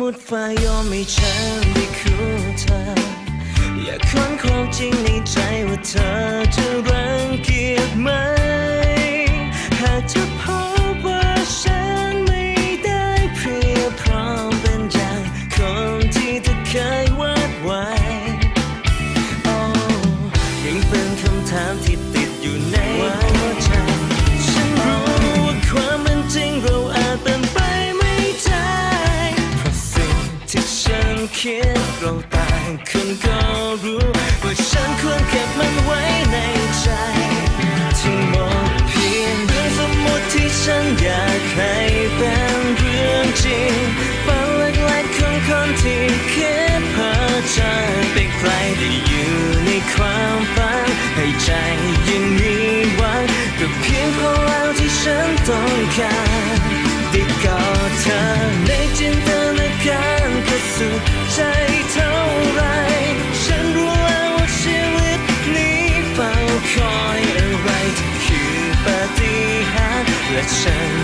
มุติฟ้ายอมให้ฉันได้คู่เธออยากค้นความจริงในใจว่าเธอจะรังเกียจไหมหากเธอพบว่าฉันไม่ได้เพียบพร้อมเป็นอย่างคนที่เธอเคยวาดไว้ยังเป็นคำถามที่ติดอยู่ในหัวใจฉันรู้ว่าความเป็นจริงเราอาจเป็นไปไม่ได้เพราะสิ่งที่ฉันคิดเราต่างคนก็รู้ว่าฉันควรเก็บมันไว้ในใจทั้งหมดเพียงเรื่องสมมติที่ฉันอยากให้เป็นเรื่องจริงฝันเล็กๆของคนที่คิดเพ้อเจ้อไปไกลได้อยู่ในความฝันให้ใจยังมีหวังก็เพียงพอแล้วที่ฉันต้องการได้กอดเธอในจินตนาการก็สุขใจเท่าไรฉันรู้แล้วว่าชีวิตนี้เฝ้าคอยอะไรที่คือปาฏิหาริย์และฉัน